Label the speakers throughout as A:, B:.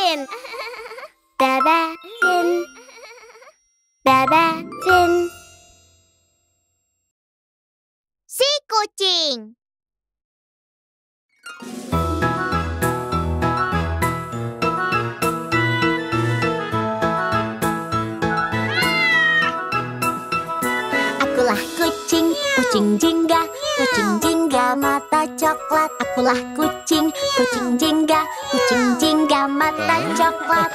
A: Jin. Baba Jin. Baba Jin. Si kucing. Akulah kucing, kucing jingga, kucing jingga mata coklat. Akulah kucing, kucing jingga mata coklat.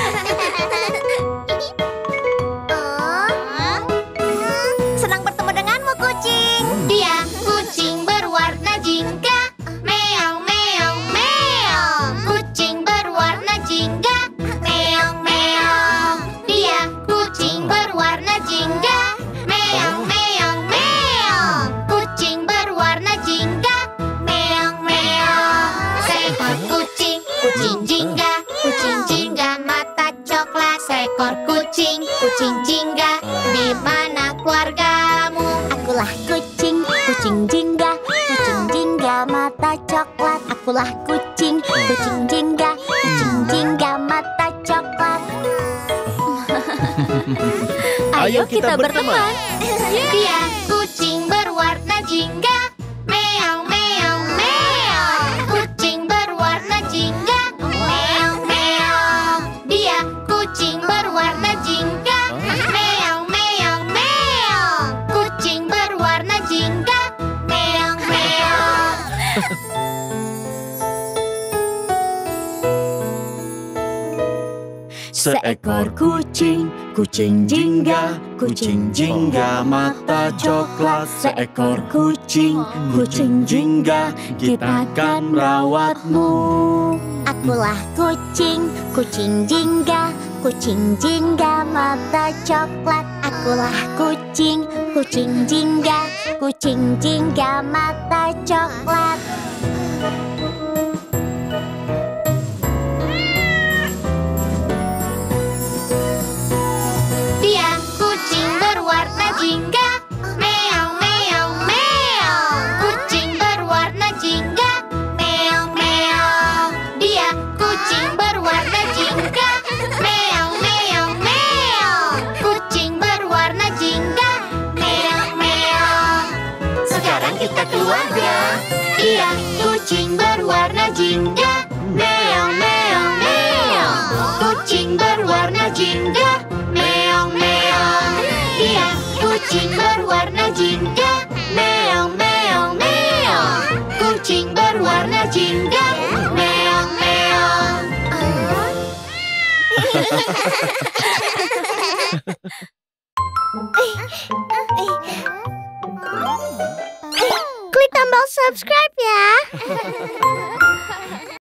A: Senang bertemu denganmu, kucing. Dia kucing berwarna jingga. Meong, meong, meong. Kucing berwarna jingga. Meong, meong. Dia kucing berwarna jingga. Meong, meong, meong. Kucing berwarna jingga. Meong, meong. Seekor kucing, kucing jingga mata coklat. Seekor kucing jingga. Di mana keluargamu? Akulah kucing, kucing jingga mata coklat. Akulah kucing jingga mata coklat. Ayo kita berteman. Dia kucing berwarna jingga. Meong, meong, meong. Kucing berwarna jingga. Meong, meong. Dia kucing berwarna jingga. Meong, meong, meong. Kucing berwarna jingga. Meong, meong.
B: Seekor kucing, kucing jingga mata coklat. Seekor kucing jingga, kita akan merawatmu.
A: Akulah kucing jingga mata coklat. Akulah kucing jingga mata coklat. Dia kucing berwarna jingga. Meong, meong, meong. Kucing berwarna jingga. Meong, meong. Dia kucing berwarna jingga. Meong, meong, meong. Kucing berwarna jingga. Meong, meong. Sekarang kita keluarga. Dia kucing berwarna jingga. Meong, meong, meong. Kucing berwarna jingga. Meong, meong. Dia kucing berwarna jingga. Meong, meong, meong. Kucing berwarna jingga. Meong, meong. Klik tombol subscribe ya.